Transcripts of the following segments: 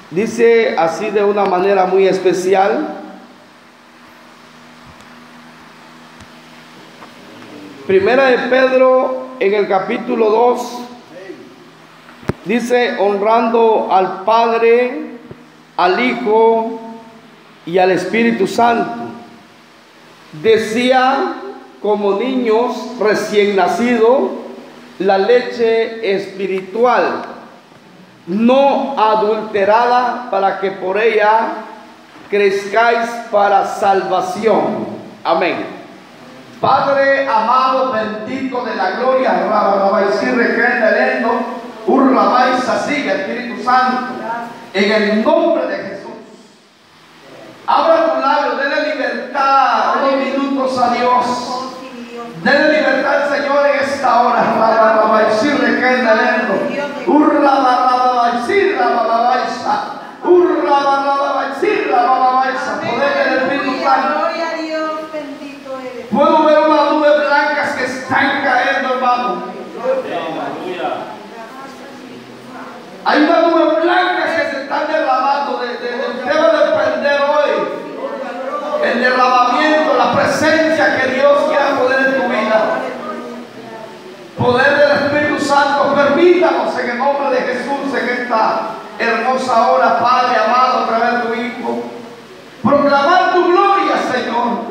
Dice así de una manera muy especial. Primera de Pedro en el capítulo 2 dice: honrando al Padre, al Hijo y al Espíritu Santo. Decía, como niños recién nacidos, la leche espiritual, no adulterada, para que por ella crezcáis para salvación. Amén. Padre amado, bendito de la gloria, Espíritu Santo, en el nombre de Jesús. Abra tu labio, denle libertad unos minutos a Dios. Denle libertad al Señor en esta hora. Poder del Espíritu Santo. Puedo ver unas nubes blancas que están cayendo, hermano. Hay unas nubes blancas que se están derramando. Usted va a depender hoy el derramamiento, la presencia que Dios quiera poner en tu vida. Poder del Espíritu Santo, permítanos en el nombre de Jesús en esta hermosa hora, Padre amado, a través de tu Hijo, proclamar tu gloria, Señor.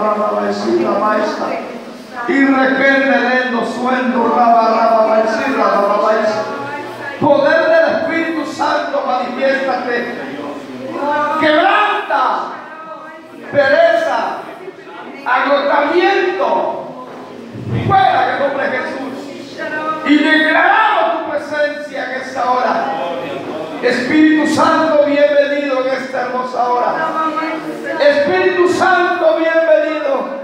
Y requerendo suendo, poder del Espíritu Santo, manifiéstate. Quebranta pereza, agotamiento, fuera en el nombre de Jesús. Y declaramos tu presencia en esta hora. Espíritu Santo, bienvenido en esta hermosa hora. Espíritu Santo, bienvenido.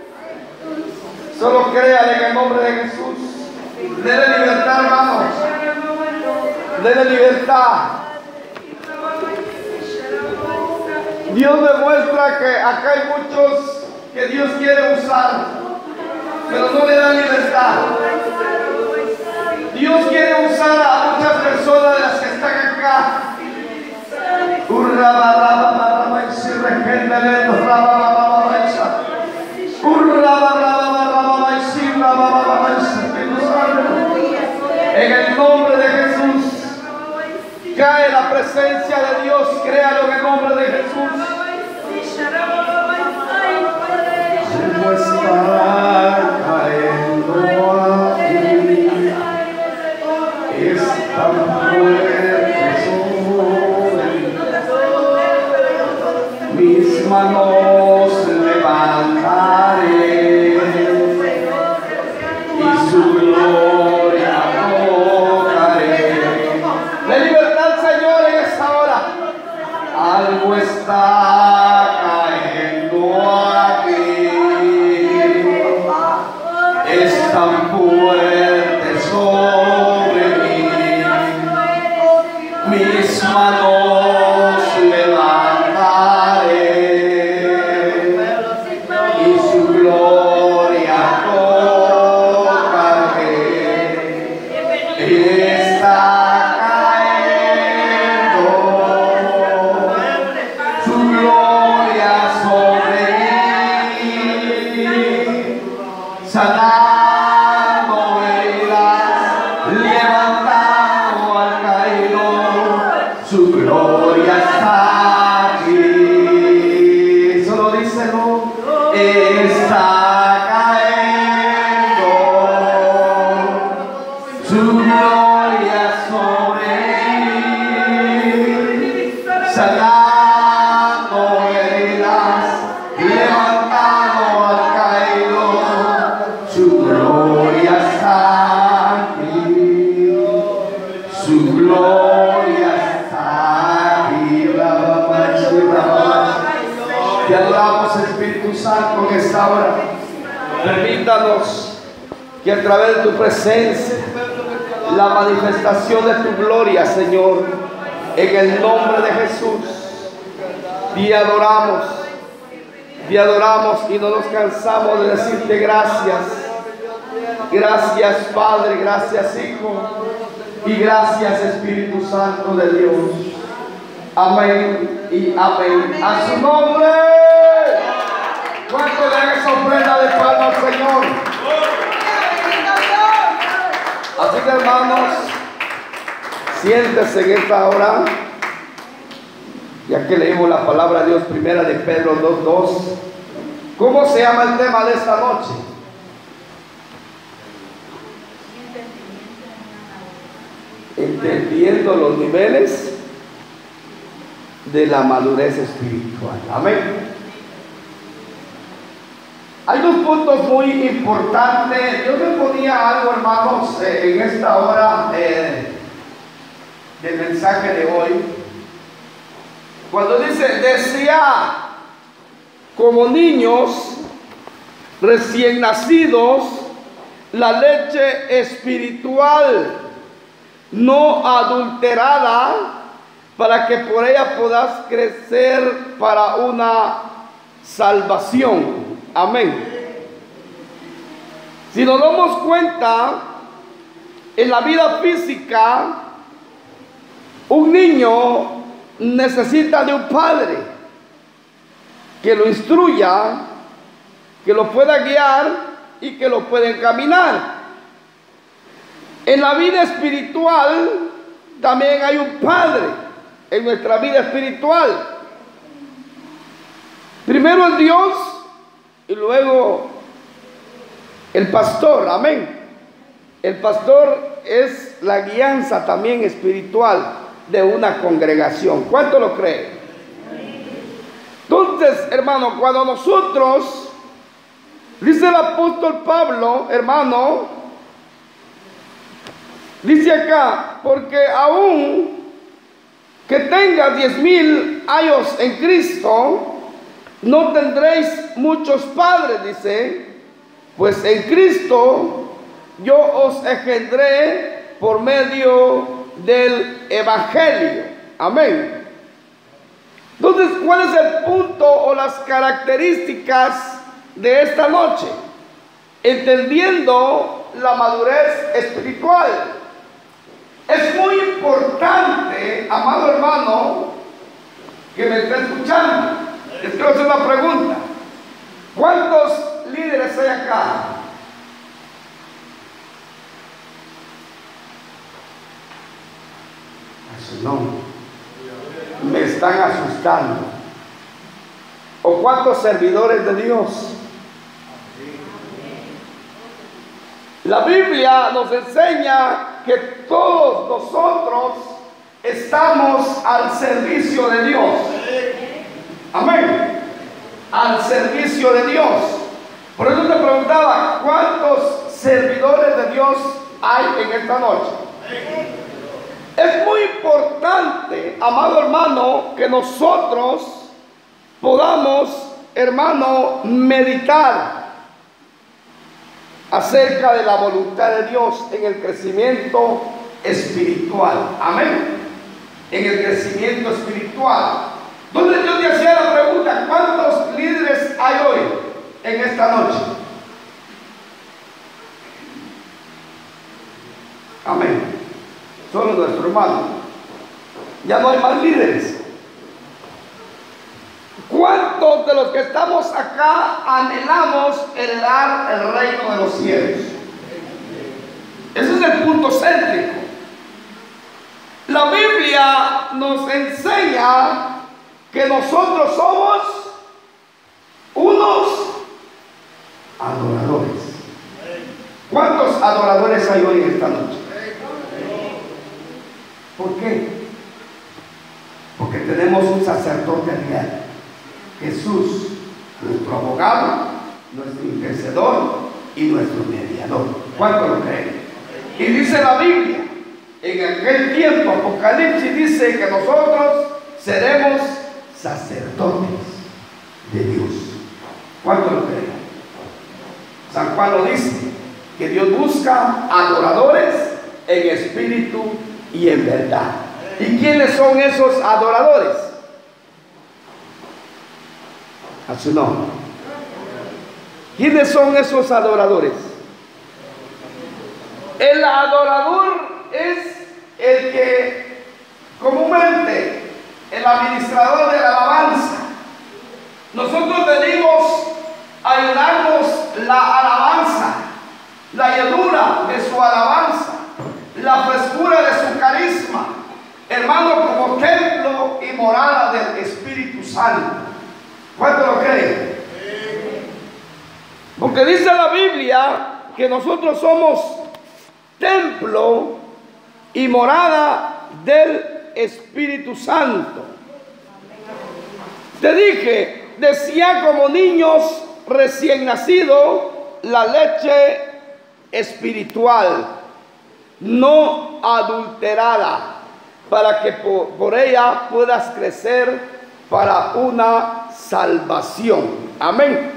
Solo créale en el nombre de Jesús. Dele libertad, hermanos. Dele libertad. Dios demuestra que acá hay muchos que Dios quiere usar, pero no le da libertad. Dios quiere usar a muchas personas de las que están acá. En el nombre de Jesús, cae la presencia de Dios. Créalo en el nombre de Jesús. Algo está cayendo aquí. Es tan fuerte sobre mí. Mis manos levantaré y su gloria tocaré. La libertad, Señor, en esta hora. Algo está cayendo aquí. Es tan fuerte sobre mí. Mis manos levantaré y su gloria tocaré. Está cayendo su gloria sobre mí, sanando heridas, levantando al caído. Su gloria está aquí. Solo díselo. Está cayendo su gloria sobre mí, sanando heridas, levantando al caído. Su gloria está aquí. Su gloria está aquí. Te adoramos, Espíritu Santo, en esta hora. Permítanos que a través de tu presencia, la manifestación de tu gloria, Señor, en el nombre de Jesús, te adoramos y no nos cansamos de decirte gracias. Gracias, Padre, gracias, Hijo, y gracias, Espíritu Santo de Dios. Amén y amén. A su nombre. ¿Cuánto le dan esa ofrenda de palma al Señor? Así que, hermanos, siéntese en esta hora, ya que leímos la palabra de Dios, primera de Pedro 2:2. ¿Cómo se llama el tema de esta noche? Entendiendo los niveles de la madurez espiritual. Amén. Hay dos puntos muy importantes. Yo me ponía algo, hermanos, en esta hora del mensaje de hoy. Cuando dice, decía, como niños recién nacidos, la leche espiritual no adulterada, para que por ella puedas crecer para una salvación. Amén. Si nos damos cuenta, en la vida física, un niño necesita de un padre que lo instruya, que lo pueda guiar y que lo pueda encaminar. En la vida espiritual también hay un padre en nuestra vida espiritual. Primero es Dios y luego el pastor. Amén. El pastor es la guianza también espiritual de una congregación. ¿Cuánto lo creen? Entonces, hermano, cuando nosotros, dice el apóstol Pablo, hermano, dice acá, porque aún que tengas 10,000 años en Cristo, no tendréis muchos padres, dice, pues en Cristo yo os engendré por medio del Evangelio. Amén. Entonces, ¿cuál es el punto o las características de esta noche? Entendiendo la madurez espiritual. Es muy importante, amado hermano, que me esté escuchando. Les quiero hacer una pregunta. ¿Cuántos líderes hay acá? Eso no. Me están asustando. ¿O cuántos servidores de Dios? La Biblia nos enseña que todos nosotros estamos al servicio de Dios. Amén. Al servicio de Dios. Por eso te preguntaba, ¿cuántos servidores de Dios hay en esta noche? Es muy importante, amado hermano, que nosotros podamos, hermano, meditar acerca de la voluntad de Dios en el crecimiento espiritual. Amén. En el crecimiento espiritual. Entonces yo te hacía la pregunta, ¿cuántos líderes hay hoy en esta noche? Amén. Solo nuestro hermano. Ya no hay más líderes. ¿Cuántos de los que estamos acá anhelamos heredar el reino de los cielos? Ese es el punto céntrico. La Biblia nos enseña que nosotros somos unos adoradores. ¿Cuántos adoradores hay hoy en esta noche? ¿Por qué? Porque tenemos un sacerdote real, Jesús, nuestro abogado, nuestro intercedor y nuestro mediador. ¿Cuánto lo creen? Y dice la Biblia, en aquel tiempo, Apocalipsis dice que nosotros seremos sacerdotes de Dios. ¿Cuánto lo creen? San Juan lo dice, que Dios busca adoradores en espíritu y en verdad. ¿Y quiénes son esos adoradores? A su nombre. ¿Quiénes son esos adoradores? El adorador es el que comúnmente en la hermano, como templo y morada del Espíritu Santo. ¿Cuánto lo creen? Porque dice la Biblia que nosotros somos templo y morada del Espíritu Santo. Te dije, decía como niños recién nacidos, la leche espiritual, no adulterada, para que por ella puedas crecer para una salvación. Amén.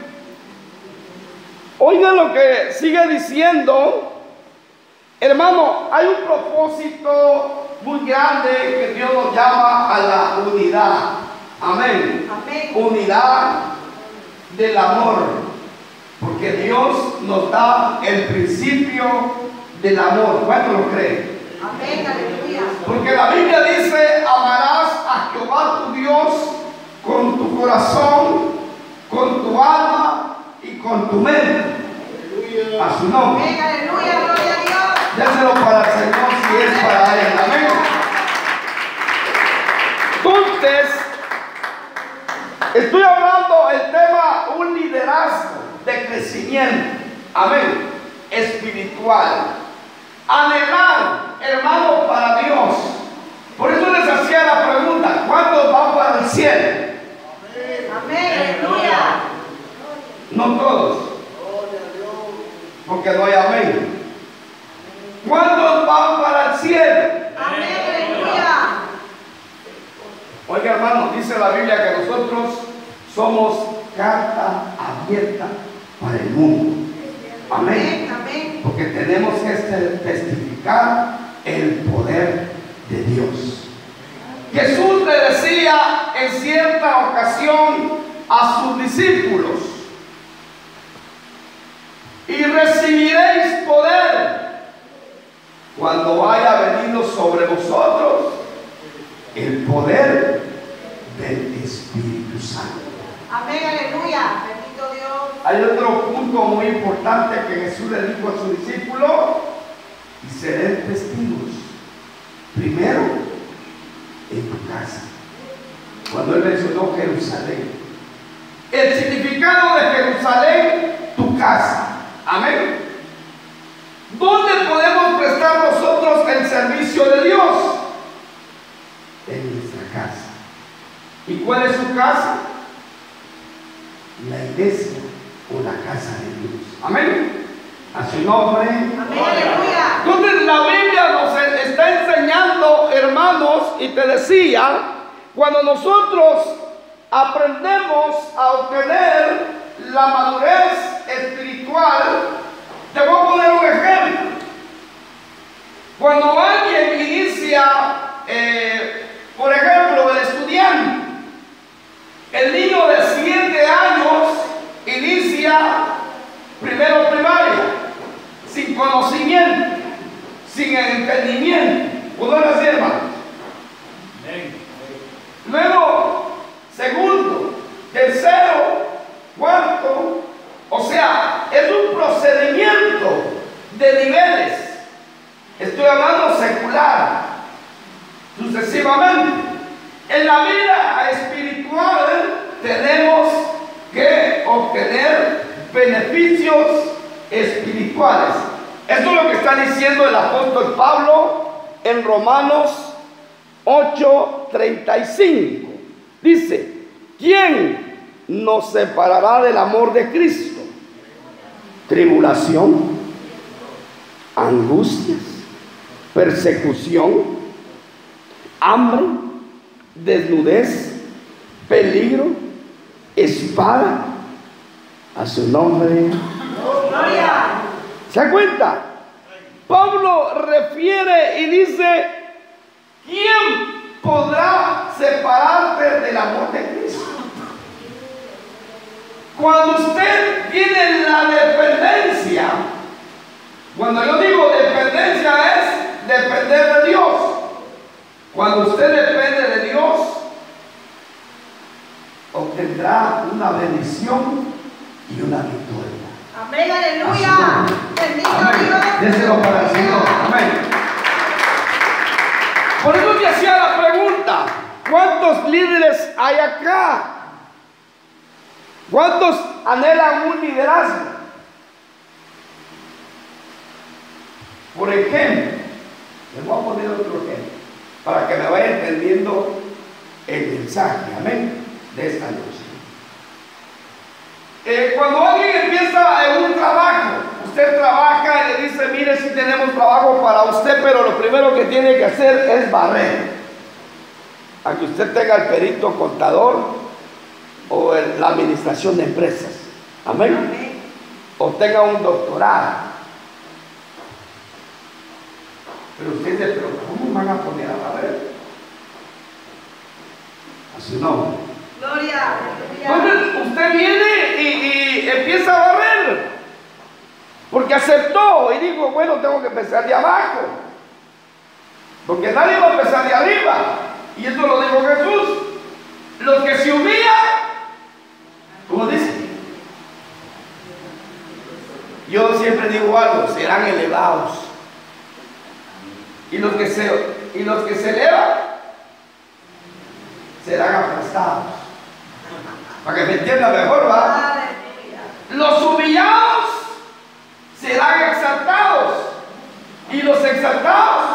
Oigan lo que sigue diciendo, hermano. Hay un propósito muy grande que Dios nos llama a la unidad. Amén. Amén. Unidad del amor, porque Dios nos da el principio del amor. ¿Cuánto lo creen? Amén, aleluya. Porque la Biblia dice: amarás a Jehová tu Dios con tu corazón, con tu alma y con tu mente. Aleluya. A su nombre. Amén, aleluya, gloria a Dios. Déselo para el Señor si es para Él. Amén. Entonces, estoy hablando el tema, un liderazgo de crecimiento. Amén. Espiritual. Anhelar, hermano, para Dios. Por eso les hacía la pregunta: ¿cuántos van para el cielo? Amén, aleluya. No todos, porque no hay amén. ¿Cuántos van para el cielo? Amén, aleluya. Oiga, hermano, dice la Biblia que nosotros somos carta abierta para el mundo. Amén. Amén. Porque tenemos que testificar el poder de Dios. Jesús le decía en cierta ocasión a sus discípulos: y recibiréis poder cuando haya venido sobre vosotros el poder del Espíritu Santo. Amén, aleluya. Bendito Dios. Hay otro punto muy importante que Jesús le dijo a sus discípulos: y seré testigos, primero en tu casa. Cuando él mencionó Jerusalén, el significado de Jerusalén, tu casa. Amén. ¿Dónde podemos prestar nosotros el servicio de Dios? En nuestra casa. ¿Y cuál es su casa? La iglesia o la casa de Dios. Amén. A su nombre. Amén, aleluya. Entonces la Biblia nos está enseñando, hermanos, y te decía, cuando nosotros aprendemos a obtener la madurez espiritual, te voy a poner un ejemplo. Cuando alguien inicia, por ejemplo, el estudiante, el niño de 7 años inicia primero primaria, sin conocimiento, sin entendimiento. ¿Puedo decir, hermano? Luego, segundo, tercero, cuarto. O sea, es un procedimiento de niveles. Estoy hablando secular. Sucesivamente. En la vida espiritual tenemos que obtener beneficios espirituales. Esto es lo que está diciendo el apóstol Pablo en Romanos 8:35. Dice: ¿quién nos separará del amor de Cristo? Tribulación, angustias, persecución, hambre, desnudez, peligro, espada. A su nombre. Gloria. ¿Se da cuenta? Pablo refiere y dice: ¿quién podrá separarte del amor de Cristo? Cuando usted tiene la dependencia, cuando yo digo dependencia es depender de Dios. Cuando usted depende de Dios, obtendrá una bendición y una victoria. Amén, aleluya. Bendito Dios. Déselo para el Señor. Amén. Por eso te hacía la pregunta, ¿cuántos líderes hay acá? ¿Cuántos anhelan un liderazgo? Por ejemplo, les voy a poner otro ejemplo para que me vaya entendiendo el mensaje, amén, de esta noche. Cuando alguien empieza en un trabajo, usted trabaja y le dice, mire, si tenemos trabajo para usted, pero lo primero que tiene que hacer es barrer. Aunque usted tenga el perito contador o la administración de empresas, amén, amén, o tenga un doctorado. Pero usted dice, pero ¿cómo van a poner a barrer? A su nombre. Gloria. Entonces usted viene y empieza a barrer. Porque aceptó y dijo, bueno, tengo que empezar de abajo. Porque nadie va a empezar de arriba. Y eso lo dijo Jesús. Los que se humillan, ¿cómo dice? Yo siempre digo algo, serán elevados. Y los que se elevan serán aplastados. Para que me entienda mejor, ¿va? Los humillados serán exaltados. Y los exaltados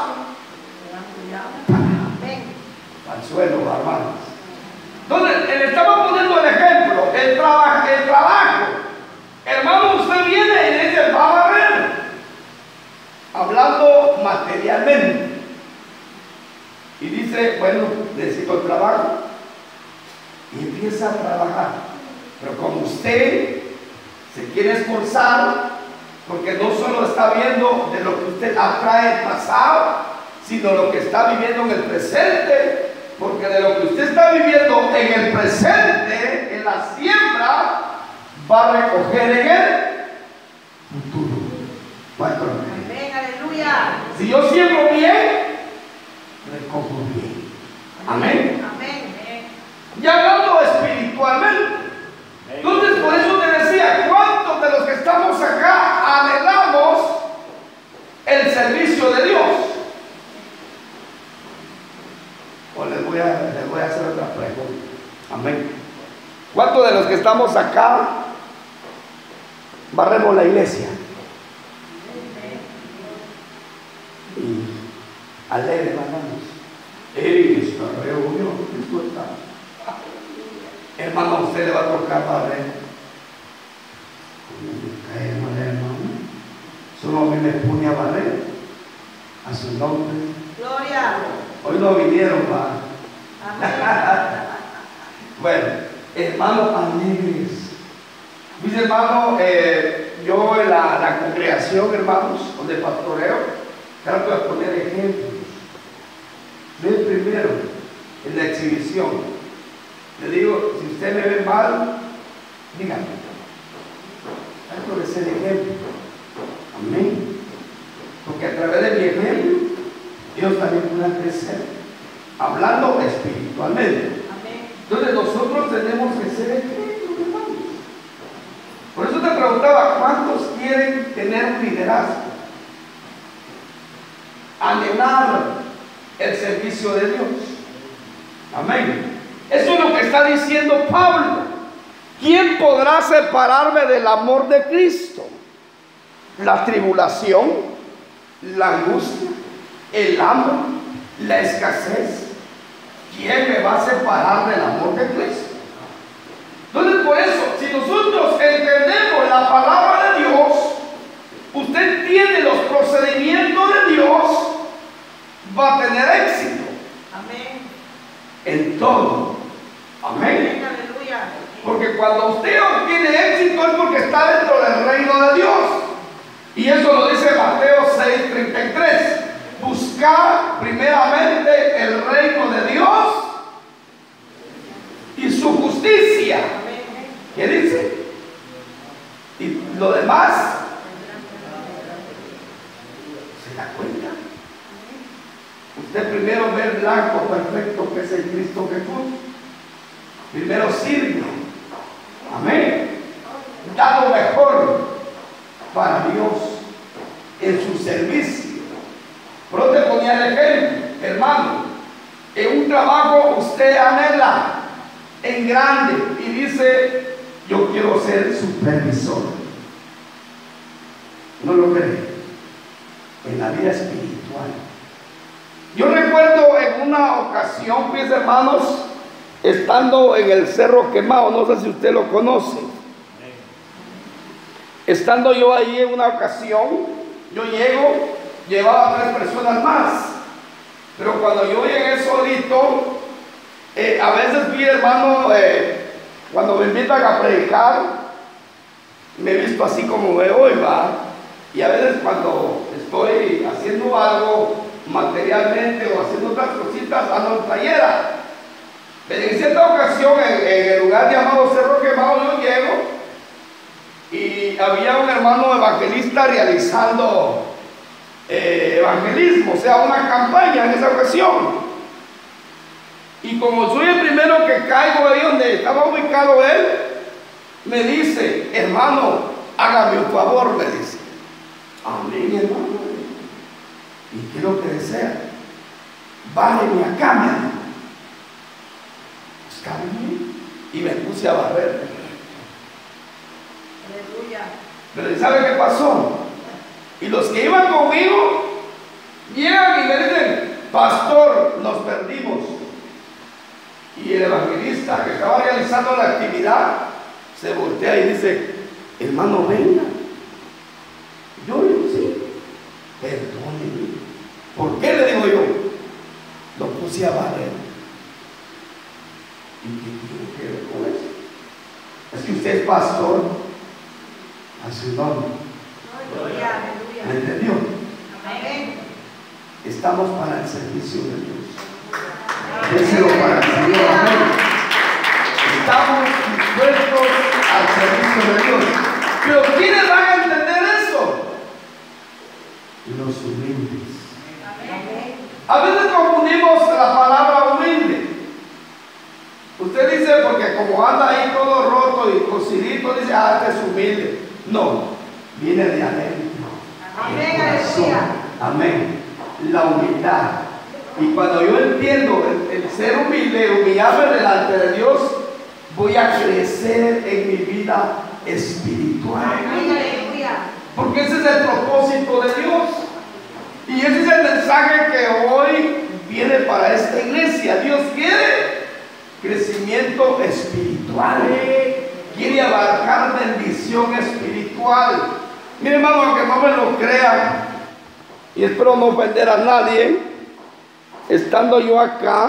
al suelo, hermanos. Entonces, le estaba poniendo el ejemplo, el trabajo. Hermano, usted viene y le dice, va a barrer. Hablando materialmente. Y dice, bueno, necesito el trabajo. Y empieza a trabajar. Pero como usted se quiere esforzar, porque no solo está viendo de lo que usted atrae el pasado, sino lo que está viviendo en el presente, porque de lo que usted está viviendo en el presente, en la siembra, va a recoger en el futuro. ¿Cuánto lo creen? Amén, aleluya. Si yo siembro bien, recojo bien. Amén. Amén. Y hablando espiritualmente. Entonces, por eso te decía, ¿cuántos de los que estamos acá anhelamos el servicio de Dios? O les voy a hacer otra pregunta. Amén. ¿Cuántos de los que estamos acá barremos la iglesia? Y alegre, hermanos. Esta reunión, esto está. Hermano, a usted le va a tocar barrer. Hermano, solo a mí me pone a barrer. A su nombre. Gloria. Hoy no vinieron, va. Amén. Bueno, hermanos alegres. Mis hermanos, yo en la congregación, hermanos, donde pastoreo, trato de poner ejemplos. Yo el primero, en la exhibición. Le digo, si usted me ve mal, dígame. Trato de ser ejemplo. Amén. Porque a través de mi ejemplo, Dios también puede crecer. Hablando espiritualmente. Amén. Entonces nosotros tenemos que ser ejemplos, hermanos. Por eso te preguntaba, ¿cuántos quieren tener un liderazgo? Anhelar el servicio de Dios. Amén. Eso es lo que está diciendo Pablo. ¿Quién podrá separarme del amor de Cristo? La tribulación, la angustia, el hambre, la escasez. ¿Quién me va a separar del amor de Cristo? Entonces, por eso, si nosotros entendemos la palabra de Dios, usted entiende los procedimientos de Dios, va a tener éxito. Amén. En todo. Amén. Amén, aleluya. Porque cuando usted obtiene éxito es porque está dentro del reino de Dios. Y eso lo dice Mateo 6:33. Buscar primeramente el reino de Dios y su justicia. ¿Qué dice? Y lo demás, ¿se da cuenta? Usted primero ve el blanco perfecto que es el Cristo Jesús. Primero sirve. Amén. Da lo mejor para Dios en su servicio. Pero te ponía el ejemplo. hermano, en un trabajo usted anhela en grande y dice, yo quiero ser supervisor. ¿No lo cree? En la vida espiritual. Yo recuerdo en una ocasión, mis hermanos, estando en el Cerro Quemado, no sé si usted lo conoce. Estando yo ahí en una ocasión, yo llego, llevaba 3 personas más, pero cuando yo llegué solito, a veces vi, hermano, cuando me invitan a predicar, me he visto así como me voy, va, y a veces cuando estoy haciendo algo materialmente o haciendo otras cositas, ando en playera. Pero en cierta ocasión, en el lugar llamado Cerro Quemado, yo llego y había un hermano evangelista realizando evangelismo, o sea, una campaña en esa ocasión. Y como soy el primero que caigo ahí donde estaba ubicado él, me dice, hermano, hágame un favor, me dice. Amén, hermano. Y quiero que desea, bájeme acá, mi hermano. Pues caminé y me puse a barrer. Aleluya. Pero ¿sabe qué pasó? Y los que iban conmigo llegan y me dicen, pastor, nos perdimos. Y el evangelista que estaba realizando la actividad se voltea y dice, hermano, venga. Yo digo, sí, perdóneme. ¿Por qué? Le digo yo. Lo puse a barrer. ¿Y qué tiene que ver con eso? Es que usted es pastor a su nombre. Gloria, aleluya. ¿Me entendió? Amén. Estamos para el servicio de Dios. Déselo para el Señor. Amén. Estamos dispuestos al servicio de Dios. Pero ¿quiénes van a entender eso? Los humildes. Amén. A veces confundimos la palabra humilde. Usted dice, porque como anda ahí todo roto y cocidito, dice, este es humilde. No, viene de adentro. Amén, del corazón. aleluya. Amén. La humildad. Y cuando yo entiendo el ser humilde, humillarme delante de Dios, voy a crecer en mi vida espiritual. Amén, aleluya. Porque ese es el propósito de Dios. Y ese es el mensaje que hoy viene para esta iglesia. Dios quiere crecimiento espiritual. Quiere abarcar bendición espiritual. Mire, hermano, aunque no me lo crean, y espero no ofender a nadie, estando yo acá,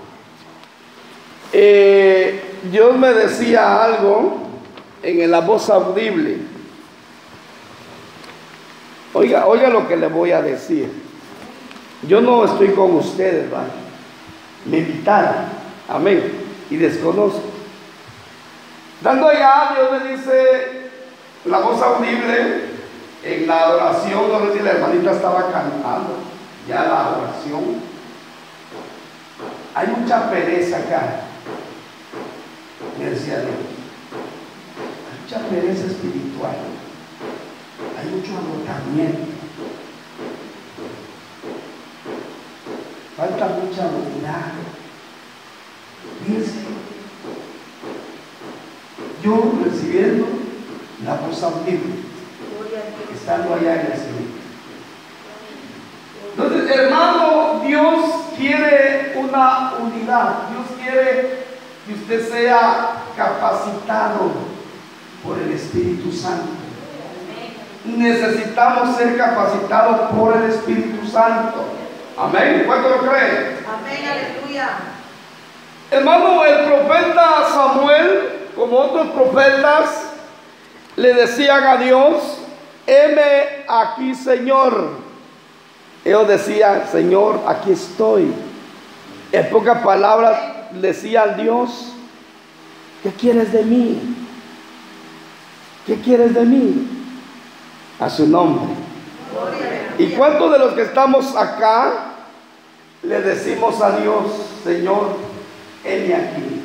Dios me decía algo en la voz audible. Oiga lo que le voy a decir. Yo no estoy con ustedes, ¿vale? Me invitaron, amén, y desconozco. Dando allá, Dios me dice, la voz audible, en la adoración, no sé si la hermanita estaba cantando, ya la oración. Hay mucha pereza acá, me decía Dios. Hay mucha pereza espiritual. Hay mucho agotamiento. Falta mucha humildad. Fíjense, yo recibiendo la voz audible, estando allá en el Señor. Entonces, hermano, Dios quiere una unidad. Dios quiere que usted sea capacitado por el Espíritu Santo. Necesitamos ser capacitados por el Espíritu Santo. Amén. ¿Cuánto lo creen? Amén, aleluya. Hermano, el profeta Samuel, como otros profetas, le decían a Dios, heme aquí, Señor. Ellos decían, Señor, aquí estoy. En pocas palabras, le decía al Dios, ¿qué quieres de mí? ¿Qué quieres de mí? A su nombre. ¿Y cuántos de los que estamos acá le decimos a Dios, Señor, heme aquí?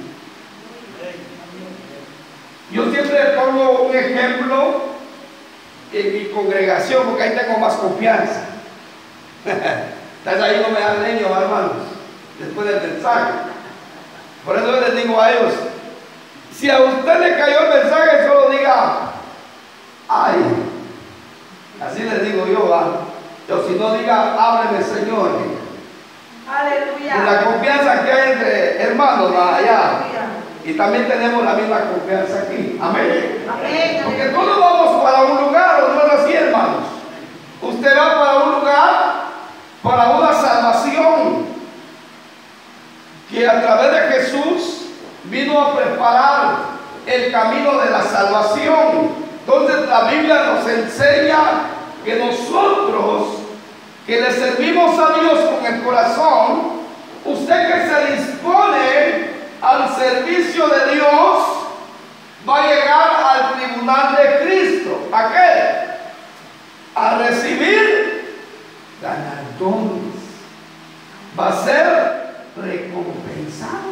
Yo siempre pongo un ejemplo en mi congregación, porque ahí tengo más confianza. Entonces ahí no me dan leño, hermanos, después del mensaje. Por eso yo les digo a ellos, si a usted le cayó el mensaje, solo diga, ay. Así les digo yo, o si no, diga, ábreme, Señor. Aleluya. Y la confianza que hay entre hermanos allá. Y también tenemos la misma confianza aquí. Amén. Amén. Porque todos vamos para un lugar, ¿o no es así, hermanos? Usted va para un lugar, para una salvación, que a través de Jesús vino a preparar el camino de la salvación. Entonces la Biblia nos enseña que nosotros, que le servimos a Dios con el corazón, usted que se dispone al servicio de Dios, va a llegar al tribunal de Cristo. ¿A qué? A recibir galardones. Va a ser recompensado.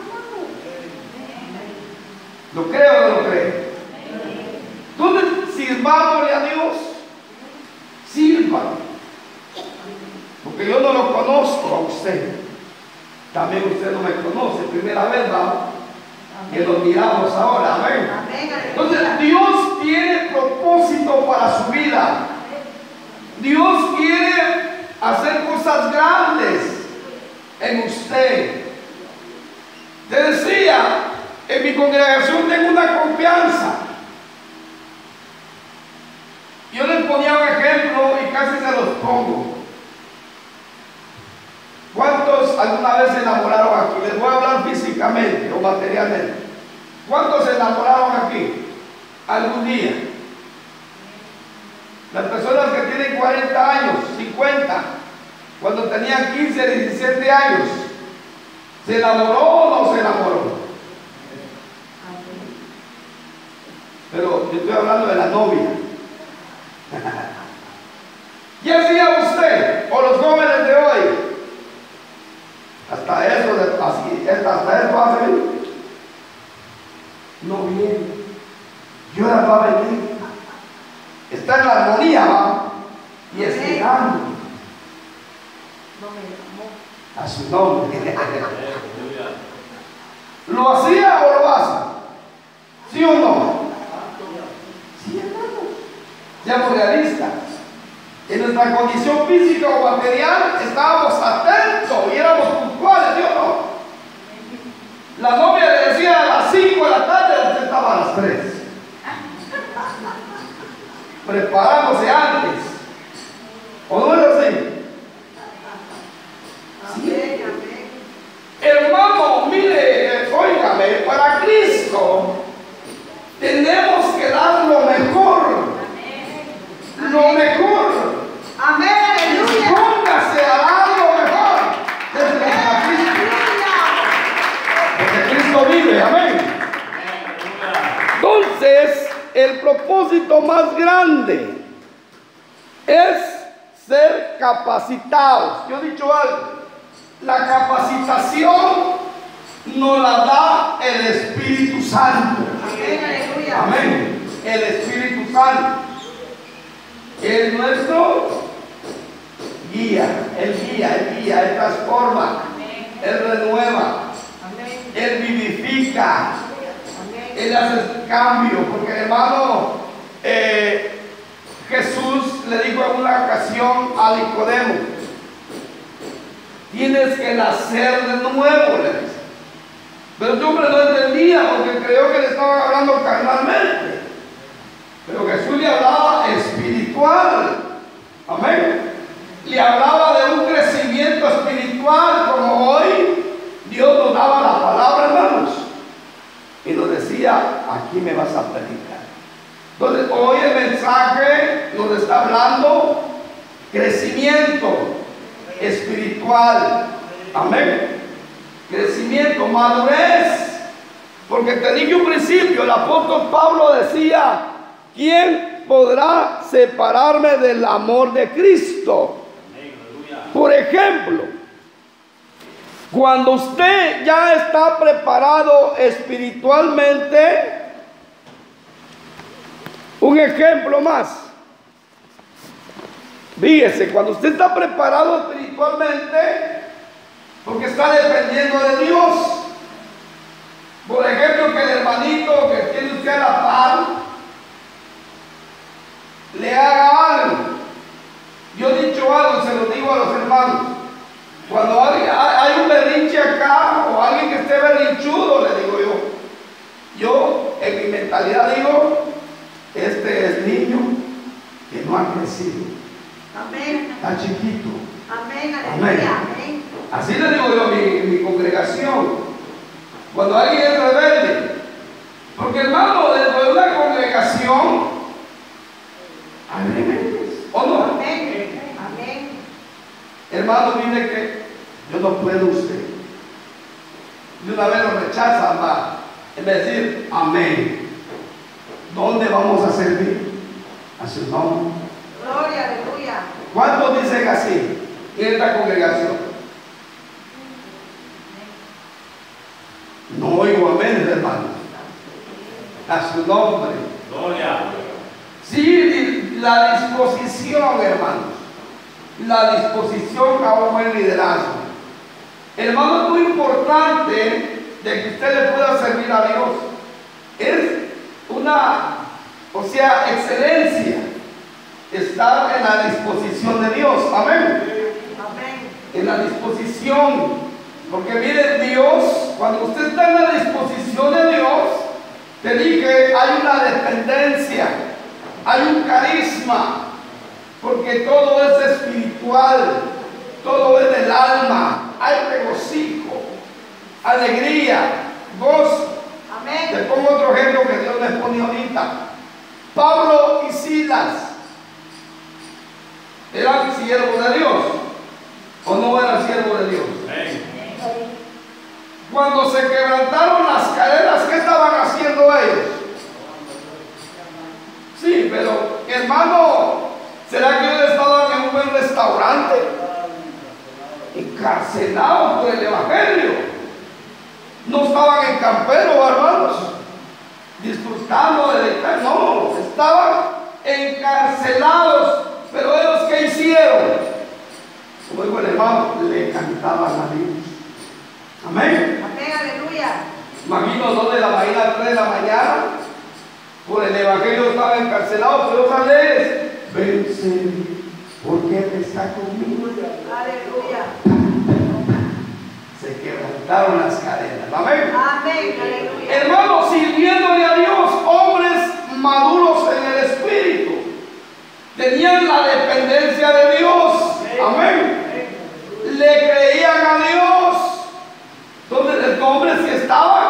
¿Lo cree o no lo cree? ¿Dónde sirvámosle a Dios? Sirva. Porque yo no lo conozco a usted. También usted no me conoce. Primera vez, ¿va? Que nos miramos ahora. Amén. Entonces, Dios tiene propósito para su vida. Dios quiere hacer cosas grandes en usted. Te decía, en mi congregación tengo una confianza. Yo les ponía un ejemplo y casi se los pongo. ¿Cuántos alguna vez se enamoraron aquí? Les voy a hablar físicamente o materialmente. ¿Cuántos se enamoraron aquí? Algún día. Las personas que tienen 40 años, 50, cuando tenían 15, 17 años, ¿se enamoró o no se enamoró? Pero yo estoy hablando de la novia. ¿Qué hacía usted o los jóvenes de hoy? Hasta eso hace no viene. ¿Y ahora va a venir? Está en la armonía, ¿va? Y esperando a su nombre. ¿Lo hacía o lo hace? ¿Sí o no? Sí, hermanos. Seamos realistas. En nuestra condición física o material estábamos atentos y éramos puntuales, ¿sí o no? La novia le decía a las 5 de la tarde, usted estaba a las 3. Preparándose antes. ¿O no es así? Sí. Hermano, mire, óigame, para Cristo tenemos que dar lo mejor. Lo mejor. Amén. Aleluya. Póngase a dar lo mejor desde nuestra Cristo. Porque Cristo vive. Amén. Entonces, el propósito más grande es ser capacitados. Yo he dicho algo. La capacitación nos la da el Espíritu Santo. Amén. Aleluya. Amén. El Espíritu Santo. Es nuestro guía. Él transforma. Amén. Él renueva. Amén. Él vivifica. Amén. Él hace cambio. Porque hermano, Jesús le dijo en una ocasión a Nicodemo: tienes que nacer de nuevo, le dice. Pero este hombre no entendía porque creyó que le estaban hablando carnalmente. Pero Jesús le hablaba espiritual. Amén. Le hablaba de un crecimiento espiritual, como hoy Dios nos daba la palabra, hermanos. Y nos decía: aquí me vas a predicar. Entonces hoy el mensaje nos está hablando crecimiento espiritual. Amén. Crecimiento, madurez. Porque te dije un principio, el apóstol Pablo decía: ¿quién podrá separarme del amor de Cristo? Por ejemplo, cuando usted ya está preparado espiritualmente, un ejemplo más. Fíjese, cuando usted está preparado espiritualmente, espiritualmente porque está dependiendo de Dios. Por ejemplo, que el hermanito que tiene usted a la par le haga algo. Yo he dicho algo, se lo digo a los hermanos. Cuando hay un berrinche acá o alguien que esté berrinchudo, le digo yo en mi mentalidad digo, este es niño que no ha crecido. Amén. Está chiquito. Amén. Amén. Aleluya. Amén. Así le digo yo a mi congregación. Cuando alguien es rebelde. Porque hermano, dentro de una congregación hay rebeldes. ¿O no? Amén. Amén. Hermano, mire que yo no puedo usted. De una vez lo rechaza, va. En vez de decir amén. ¿Dónde vamos a servir? A su nombre. Gloria, aleluya. ¿Cuántos dicen así en esta congregación? No oigo amén, hermano. A su nombre. Gloria. Sí, la disposición, hermanos. La disposición a un buen liderazgo. Hermano, es muy importante de que usted le pueda servir a Dios. Es una, excelencia estar en la disposición de Dios. Amén. Amén. En la disposición. Porque mire, Dios, cuando usted está en la disposición de Dios, te dije, hay una dependencia, hay un carisma, porque todo es espiritual, todo es del alma, hay regocijo, alegría, gozo. Amén. Te pongo otro ejemplo que Dios me pone ahorita. Pablo y Silas eran siervos de Dios, o no eran siervos de Dios. Cuando se quebrantaron las cadenas, ¿qué estaban haciendo ellos? Sí, pero hermano, ¿será que ellos estaban en un buen restaurante? Encarcelados por el evangelio. No estaban en campero, hermanos, disfrutando de detalle. No, estaban encarcelados. Pero ellos, ¿qué hicieron? Como dijo el hermano, le cantaban a Dios. Amén. Amén. Aleluya. Imagino 2 de la mañana, 3 de la mañana, por el evangelio estaba encarcelado, pero otra vez, vence, porque Él está conmigo. Aleluya. Se quebrantaron las cadenas. Amén. Amén. Aleluya. Hermanos, sirviéndole a Dios, hombres maduros en el espíritu, tenían la dependencia de Dios. Amén. Le creían a Dios. Entonces, el hombre sí estaban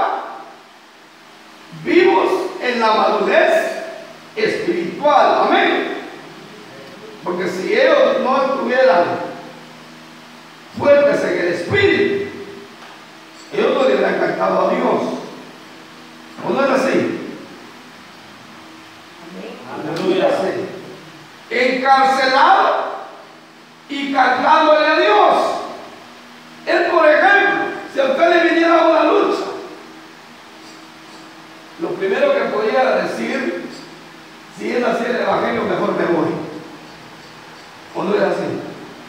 vivos en la madurez espiritual. Amén. Porque si ellos no estuvieran fuertes en el espíritu, ellos no le hubieran cantado a Dios. ¿O no es así? Aleluya. Encarcelado y cantándole a Dios. Él, por ejemplo, si a usted le viniera una lucha, lo primero que podía decir, si es así el evangelio, mejor me voy. ¿O no es así?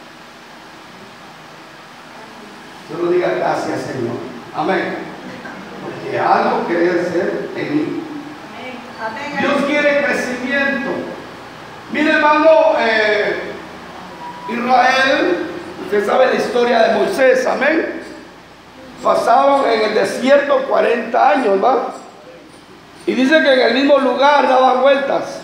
Solo diga gracias, Señor. Amén. Porque algo quiere hacer en mí. Amén. Dios quiere crecimiento. Mire, hermano, Israel, usted sabe la historia de Moisés, amén. Pasaron en el desierto 40 años, ¿va? Y dice que en el mismo lugar daban vueltas.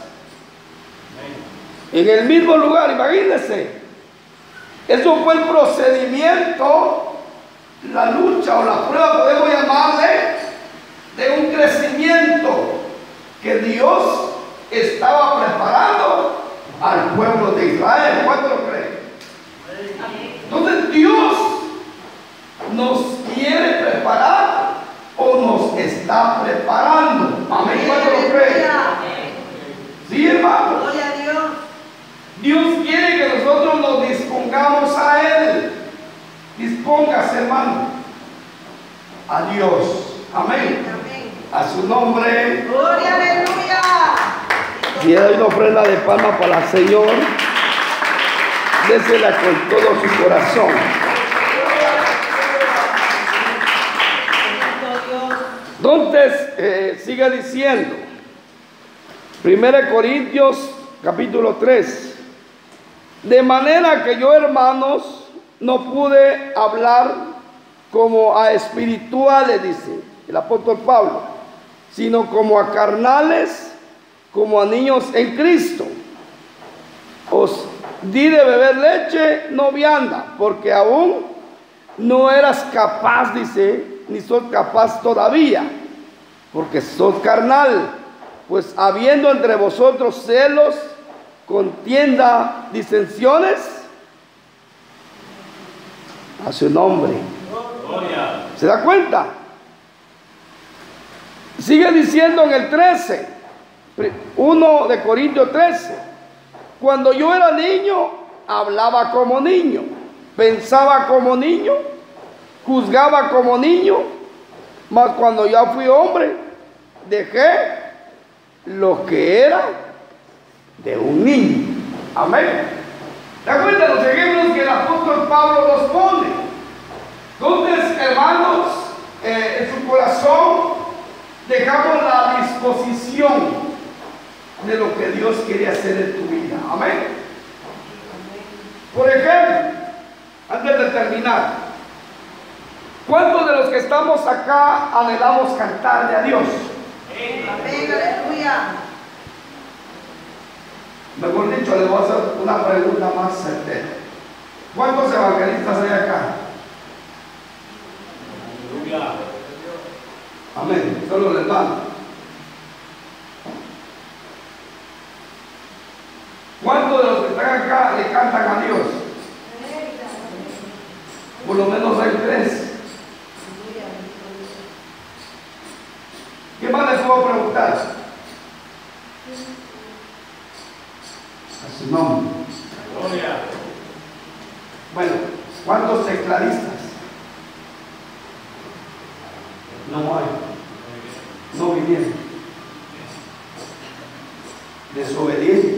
En el mismo lugar, imagínense. Eso fue el procedimiento, la lucha o la prueba, podemos llamarle, de un crecimiento que Dios estaba preparando al pueblo de Israel. ¿Cuánto lo creen? Entonces Dios nos quiere preparar o nos está preparando. Amén. ¿Cuánto lo creen? Sí, hermano. Gloria a Dios. Dios quiere que nosotros nos dispongamos a Él. Dispóngase, hermano, a Dios. Amén. Amén. A su nombre. Gloria, aleluya. Y doy una ofrenda de palma para el Señor. Désela con todo su corazón. Entonces, sigue diciendo, 1 Corintios capítulo 3, de manera que yo, hermanos, no pude hablar como a espirituales, dice el apóstol Pablo, sino como a carnales, como a niños en Cristo. Os di de beber leche, no vianda, porque aún no eras capaz, dice, ni sos capaz todavía, porque sos carnal, pues habiendo entre vosotros celos, contienda, disensiones, a su nombre. ¿Se da cuenta? Sigue diciendo en el 13, 1 de Corintios 13, cuando yo era niño, hablaba como niño, pensaba como niño, juzgaba como niño, mas cuando ya fui hombre, dejé lo que era de un niño. Amén. ¿Te acuerdas los ejemplos que el apóstol Pablo nos pone? Entonces, hermanos, en su corazón dejamos la disposición de lo que Dios quiere hacer en tu vida. Amén. Por ejemplo, antes de terminar, ¿cuántos de los que estamos acá anhelamos cantarle a Dios? Amén, aleluya. Mejor dicho, les voy a hacer una pregunta más certera. ¿Cuántos evangelistas hay acá? Amén. Solo los hermanos. ¿Cuántos de los que están acá le cantan a Dios? Por lo menos hay 3. ¿Qué más les puedo preguntar? A su nombre. Bueno, ¿cuántos tecladistas? No hay. No vinieron. Desobedientes.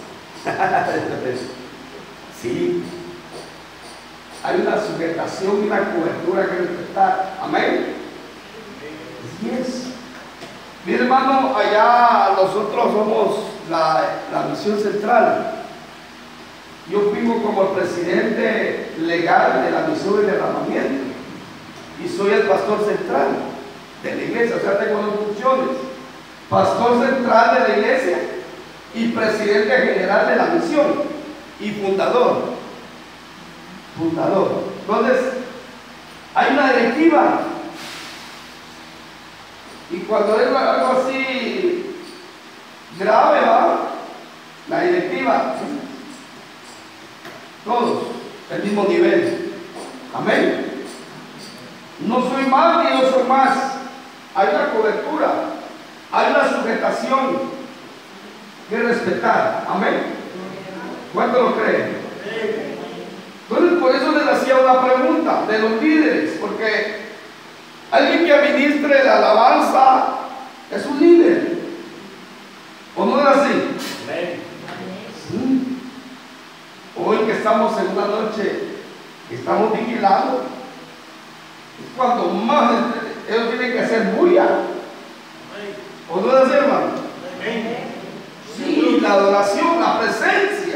Sí. Hay una sujetación y una cobertura que respetar. Amén. Así es. Mi hermano, allá nosotros somos la misión central. Yo vivo como el presidente legal de la misión de derramamiento y soy el pastor central de la iglesia, o sea, tengo 2 funciones: pastor central de la iglesia y presidente general de la misión y fundador. Entonces, hay una directiva. Y cuando es algo así grave, ¿va? La directiva, todos, el mismo nivel. Amén. No soy más ni yo soy más. Hay una cobertura, hay una sujetación que respetar. Amén. ¿Cuánto lo creen? Entonces, por eso les hacía una pregunta de los líderes, porque alguien que administre la alabanza es un líder. ¿O no es así? Sí. Hoy que estamos en una noche, que estamos vigilando, es cuando más ellos tienen que hacer bulla. ¿O no es así, hermano? Sí, la adoración, la presencia.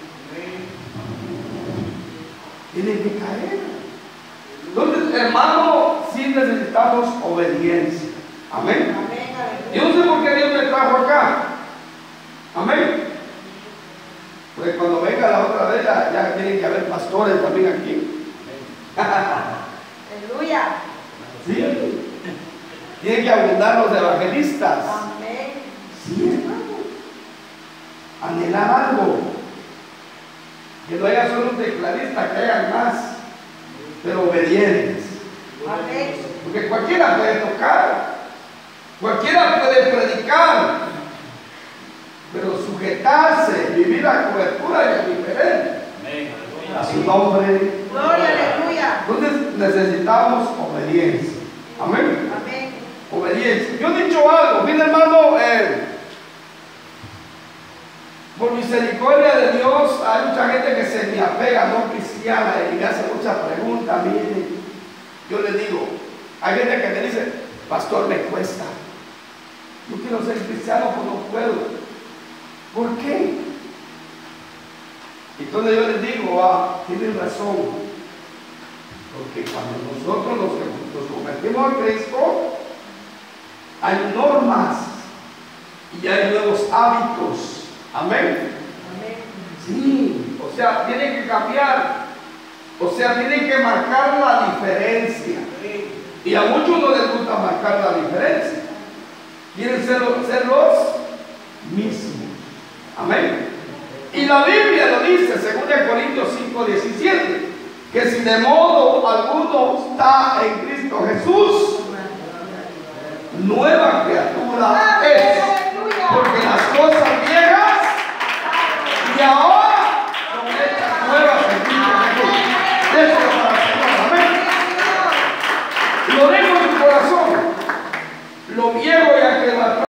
Tienen que caer. Entonces, hermano, sí necesitamos obediencia. Amén. Yo no sé por qué Dios me trajo acá. Amén. Pues cuando venga la otra vez, ya tienen que haber pastores también aquí. Aleluya. Sí. Tienen que abundar los evangelistas. Amén. Sí, hermano. Anhelar algo. Que no haya solo un tecladista, que haya más, pero obedientes. Amén. Porque cualquiera puede tocar, cualquiera puede predicar, pero sujetarse, vivir la cobertura es diferente. A su nombre. Gloria, aleluya. Entonces necesitamos obediencia. Amén. Amén. Obediencia. Yo he dicho algo, mira, hermano, por mi misericordia de Dios, hay mucha gente que se me apega, no cristiana, y me hace muchas preguntas. Mire, yo les digo, hay gente que me dice, pastor, me cuesta. Yo quiero ser cristiano, pero no puedo. ¿Por qué? Entonces yo les digo, tienen razón. Porque cuando nosotros nos convertimos a Cristo, hay normas y hay nuevos hábitos. Amén. Sí, o sea, tienen que cambiar. O sea, tienen que marcar la diferencia. Y a muchos no les gusta marcar la diferencia. Quieren ser los mismos. Amén. Y la Biblia lo dice, 2 Corintios 5:17, que si de modo alguno está en Cristo Jesús, nueva